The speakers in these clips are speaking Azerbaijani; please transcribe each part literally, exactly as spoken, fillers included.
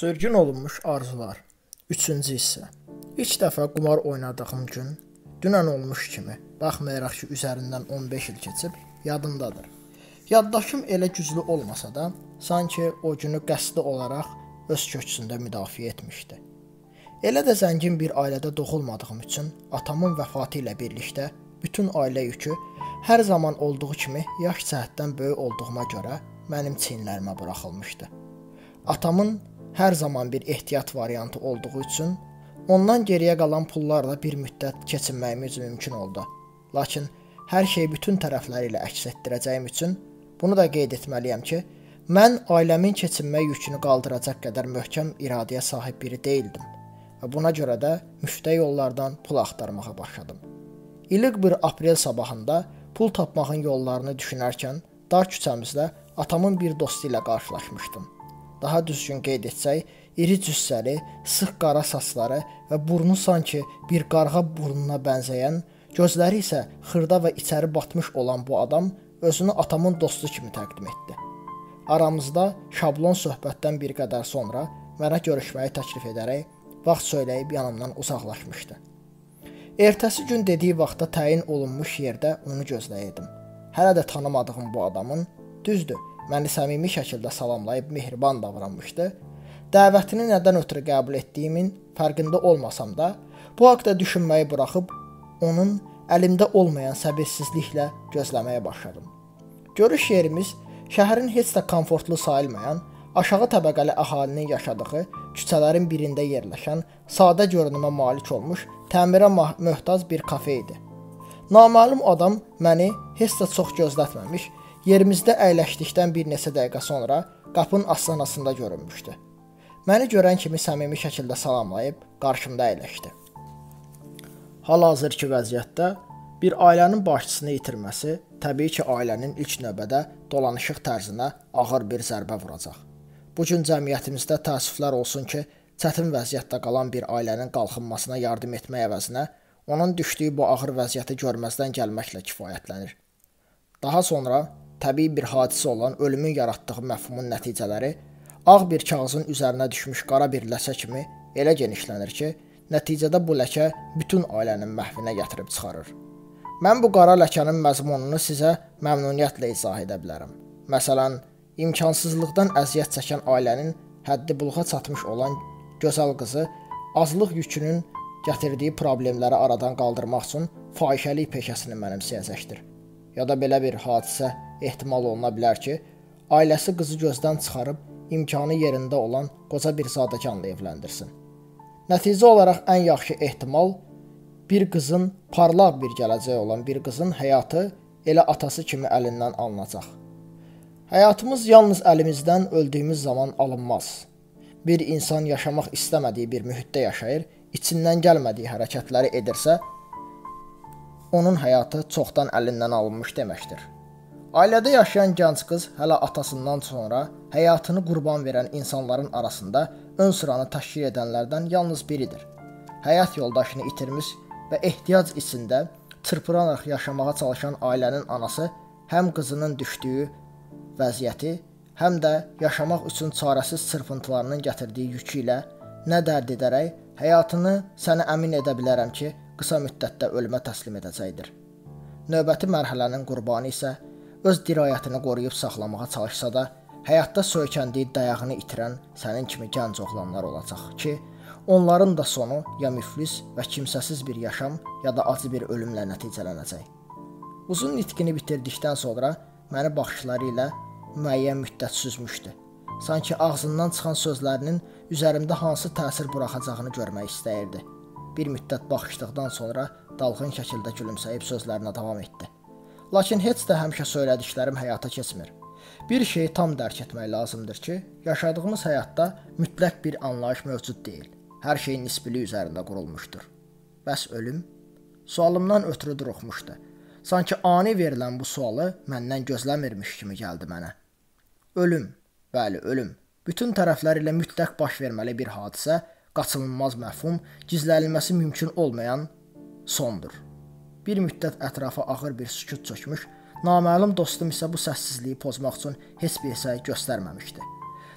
Sürgün olunmuş arzular. Üçüncü hissə. İlk dəfə qumar oynadığım gün dünən olmuş kimi, baxmayaraq ki, üzərindən on beş il keçib, yadımdadır. Yaddaşım elə güclü olmasa da, sanki o günü qəsdi olaraq öz köksündə müdafiə etmişdi. Elə də zəngin bir ailədə doğulmadığım üçün atamın vəfatı ilə birlikdə bütün ailə yükü hər zaman olduğu kimi yaş cəhətdən böyük olduğuma görə mənim çiyinlərimə buraxılmışdı. Atamın hər zaman bir ehtiyat variantı olduğu üçün ondan geriyə qalan pullarla bir müddət keçinməyimiz mümkün oldu. Lakin hər şeyi bütün tərəfləri ilə əks etdirəcəyim üçün bunu da qeyd etməliyəm ki, mən ailəmin keçinmə yükünü qaldıracaq qədər möhkəm iradəyə sahib biri deyildim və buna görə də müftə yollardan pul axtarmağa başladım. İlıq bir aprel sabahında pul tapmağın yollarını düşünərkən dar küçəmizdə atamın bir dostu ilə qarşılaşmışdım. Daha düzgün qeyd etsək, iri cüssəli, sıx qara saçları və burnu sanki bir qarğa burnuna bənzəyən, gözləri isə xırda və içəri batmış olan bu adam özünü atamın dostu kimi təqdim etdi. Aramızda şablon söhbətdən bir qədər sonra mənə görüşməyi təklif edərək vaxt söyləyib yanımdan uzaqlaşmışdı. Ertəsi gün dediyi vaxtda təyin olunmuş yerdə onu gözləyirdim. Hələ də tanımadığım bu adamın, düzdür, məni səmimi şəkildə salamlayıb mehriban davranmışdı. Dəvətini nədən ötürü qəbul etdiyimin fərqində olmasam da, bu haqda düşünməyi buraxıb onun əlimdə olmayan səbirsizliklə gözləməyə başladım. Görüş yerimiz şəhərin heç də komfortlu sayılmayan, aşağı təbəqəli əhalinin yaşadığı küçələrin birində yerləşən, sadə görünümə malik olmuş, təmirə möhtac bir kafe idi. Naməlum adam məni heç də çox gözlətməmiş, yerimizdə əyləşdikdən bir neçə dəqiqə sonra qapının astanasında görünmüşdü. Məni görən kimi səmimi şəkildə salamlayıb qarşımda əyləşdi. Hal-hazırki vəziyyətdə bir ailənin başçısını itirməsi təbii ki, ailənin ilk növbədə dolanışıq tərzinə ağır bir zərbə vuracaq. Bu gün cəmiyyətimizdə təəssüflər olsun ki, çətin vəziyyətdə qalan bir ailənin qalxınmasına yardım etmək əvəzinə onun düşdüyü bu ağır vəziyyəti görməzdən gəlməklə kifayətlənir. Daha sonra təbii bir hadisə olan ölümün yaratdığı məfhumun nəticələri ağ bir kağızın üzərinə düşmüş qara bir ləkə kimi elə genişlənir ki, nəticədə bu ləkə bütün ailənin məhvinə gətirib çıxarır. Mən bu qara ləkənin məzmununu sizə məmnuniyyətlə izah edə bilərəm. Məsələn, imkansızlıqdan əziyyət çəkən ailənin həddi buluğa çatmış olan gözəl qızı azlıq yükünün gətirdiyi problemləri aradan qaldırmaq üçün fahişəlik peşəsini mənimsəyəcəkdir. Ya da belə bir hadisə ehtimal oluna bilər ki, ailəsi qızı gözdən çıxarıb imkanı yerində olan qoca bir zadəganla evləndirsin. Nəticə olaraq ən yaxşı ehtimal bir qızın, parlaq bir gələcəyi olan bir qızın həyatı elə atası kimi əlindən alınacaq. Həyatımız yalnız əlimizdən öldüyümüz zaman alınmaz. Bir insan yaşamaq istəmədiyi bir mühitdə yaşayır, içindən gəlmədiyi hərəkətləri edirsə, onun həyatı çoxdan əlindən alınmış deməkdir. Ailədə yaşayan gənc qız hələ atasından sonra həyatını qurban verən insanların arasında ön sıranı təşkil edənlərdən yalnız biridir. Həyat yoldaşını itirmiş və ehtiyac içində çırpınaraq yaşamağa çalışan ailənin anası həm qızının düşdüyü vəziyyəti, həm də yaşamaq üçün çarəsiz çırpıntılarının gətirdiyi yükü ilə nə dərd edərək həyatını sənə əmin edə bilərəm ki, qısa müddətdə ölümə təslim edəcəkdir. Növbəti mərhələnin qurbanı isə öz dirayətini qoruyub saxlamağa çalışsa da, həyatda söykəndiyi dayağını itirən sənin kimi gənc oğlanlar olacaq ki, onların da sonu ya müflis və kimsəsiz bir yaşam, ya da acı bir ölümlə nəticələnəcək. Uzun nitqini bitirdikdən sonra məni baxışları ilə müəyyən müddət süzmüşdü. Sanki ağzından çıxan sözlərinin üzərimdə hansı təsir buraxacağını görmək istəyirdi. Bir müddət baxışdıqdan sonra dalğın şəkildə gülümsəyib sözlərinə davam etdi. Lakin heç də həmişə söylədiklərim həyata keçmir. Bir şeyi tam dərk etmək lazımdır ki, yaşadığımız həyatda mütləq bir anlayış mövcud deyil. Hər şey nisbilik üzərində qurulmuşdur. Bəs ölüm? Sualımdan ötürü duruxmuşdu. Sanki ani verilən bu sualı məndən gözləmirmiş kimi gəldi mənə. Ölüm, bəli, ölüm. Bütün tərəflər ilə mütləq baş verməli bir hadisə, qaçınılmaz məfhum, gizlənilməsi mümkün olmayan sondur. Bir müddət ətrafa ağır bir sükut çökmüş, naməlum dostum isə bu səssizliyi pozmaq üçün heç bir səy göstərməmişdi.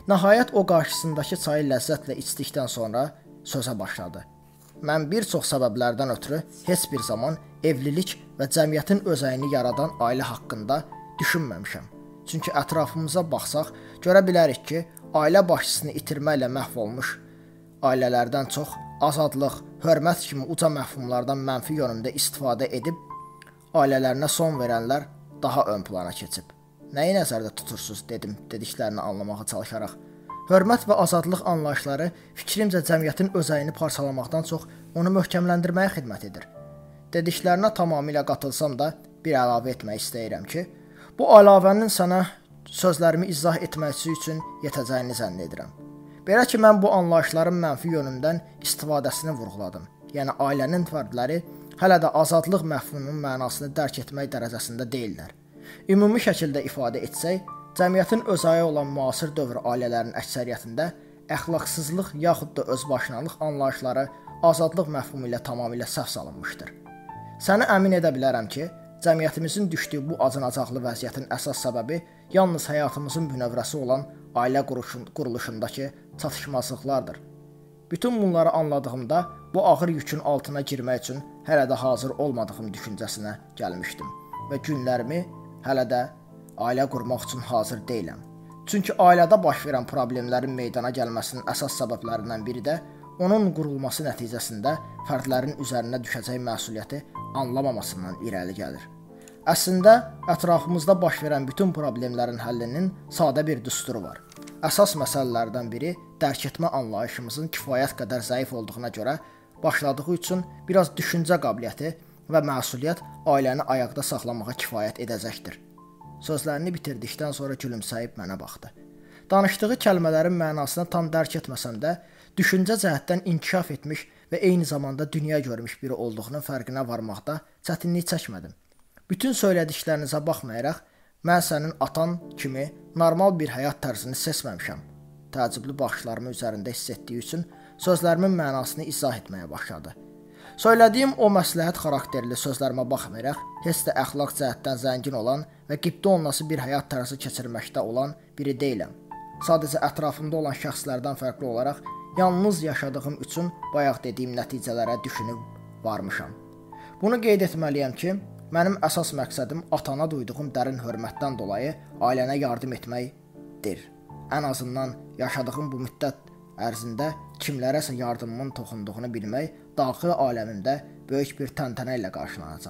Nəhayət o qarşısındakı çayı ləzzətlə içdikdən sonra sözə başladı. Mən bir çox səbəblərdən ötürü heç bir zaman evlilik və cəmiyyətin özəyini yaradan ailə haqqında düşünməmişəm. Çünki ətrafımıza baxsaq, görə bilərik ki, ailə başçısını itirməklə məhv olmuş ailələrdən çox azadlıq, hörmət kimi uca məfhumlardan mənfi yönündə istifadə edib ailələrinə son verənlər daha ön plana keçib. Nəyi nəzərdə tutursunuz, dedim, dediklərini anlamağa çalışaraq. Hörmət və azadlıq anlayışları fikrimcə cəmiyyətin özəyini parçalamaqdan çox onu möhkəmləndirməyə xidmət edir. Dediklərinə tamamilə qatılsam da bir əlavə etmək istəyirəm ki, bu əlavənin sənə sözlərimi izah etməsi üçün yetəcəyini zənn edirəm. Belə ki, mən bu anlayışların mənfi yönündən istifadəsini vurğuladım. Yəni, ailənin fərdləri hələ də azadlıq məfhumunun mənasını dərk etmək dərəcəsində deyillər. Ümumi şəkildə ifadə etsək, cəmiyyətin özəyi olan müasir dövr ailələrinin əksəriyyətində əxlaqsızlıq yaxud da özbaşınalıq anlayışları azadlıq məfhumu ilə tamamilə səhv salınmışdır. Səni əmin edə bilərəm ki, cəmiyyətimizin düşdüyü bu acınacaqlı vəziyyətin əsas səbəbi yalnız həyatımızın bünövrəsi olan ailə quruluşundakı çatışmazlıqlardır. Bütün bunları anladığımda bu ağır yükün altına girmək üçün hələ də hazır olmadığım düşüncəsinə gəlmişdim və günlərimi hələ də ailə qurmaq üçün hazır deyiləm. Çünki ailədə baş verən problemlərin meydana gəlməsinin əsas səbəblərindən biri də onun qurulması nəticəsində fərdlərin üzərinə düşəcək məsuliyyəti anlamamasından irəli gəlir. Əslində, ətrafımızda baş verən bütün problemlərin həllinin sadə bir düsturu var. Əsas məsələlərdən biri dərk etmə anlayışımızın kifayət qədər zəif olduğuna görə başladığı üçün biraz düşüncə qabiliyyəti və məsuliyyət ailəni ayaqda saxlamağa kifayət edəcəkdir. Sözlərini bitirdikdən sonra gülümsəyib mənə baxdı. Danışdığı kəlmələrin mənasını tam dərk etməsəm də, düşüncə cəhətdən inkişaf etmiş və eyni zamanda dünya görmüş biri olduğunun fərqinə varmaqda çətinlik çəkmədim. Bütün söylədiklərinizə baxmayaraq, mən sənin atan kimi normal bir həyat tərzini seçməmişəm. Təəccüblü baxışlarımı üzərində hiss etdiyi üçün sözlərimin mənasını izah etməyə başladı. Söylədiyim o məsləhət xarakterli sözlərimə baxmayaraq, heç də əxlaq cəhətdən zəngin olan və qibdə olunası bir həyat tərzi keçirməkdə olan biri deyiləm. Sadəcə ətrafımda olan şəxslərdən fərqli olaraq, yalnız yaşadığım üçün bayaq dediyim nəticələrə düşünüb varmışam. Bunu qeyd etməliyəm ki, mənim əsas məqsədim atana duyduğum dərin hörmətdən dolayı ailənə yardım etməkdir. Ən azından yaşadığım bu müddət ərzində kimlərəsə yardımımın toxunduğunu bilmək daxili aləmimdə böyük bir təntənə ilə qarşılanacaq.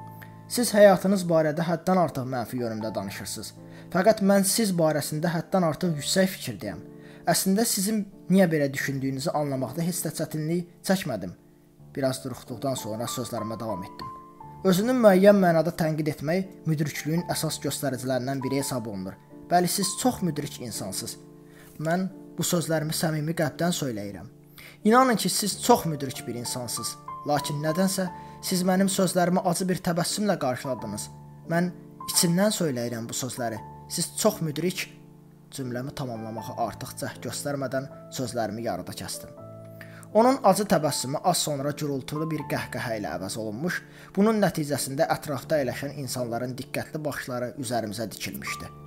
Siz həyatınız barədə həddən artıq mənfi yönümdə danışırsınız. Fəqət mən siz barəsində həddən artıq yüksək fikirdəyəm. Əslində sizin niyə belə düşündüyünüzü anlamaqda heç də çətinlik çəkmədim. Biraz duruxduqdan sonra sözlərimə davam etdim. Özünü müəyyən mənada tənqid etmək müdrikliyin əsas göstəricilərindən biri hesab olunur. Bəli, siz çox müdrik insansınız. Mən bu sözlərimi səmimi qəlbdən söyləyirəm. İnanın ki, siz çox müdrik bir insansınız. Lakin nədənsə siz mənim sözlərimi acı bir təbəssümlə qarşıladınız. Mən içimdən söyləyirəm bu sözləri. Siz çox müdrik. Cümləmi tamamlamağa artıq cəhd göstərmədən sözlərimi yarıda kəsdim. Onun acı təbəssümü az sonra gürültülü bir qəhqəhə ilə əvəz olunmuş. Bunun nəticəsində ətrafda əyləşən insanların diqqətli baxışları üzərimizə dikilmişdi.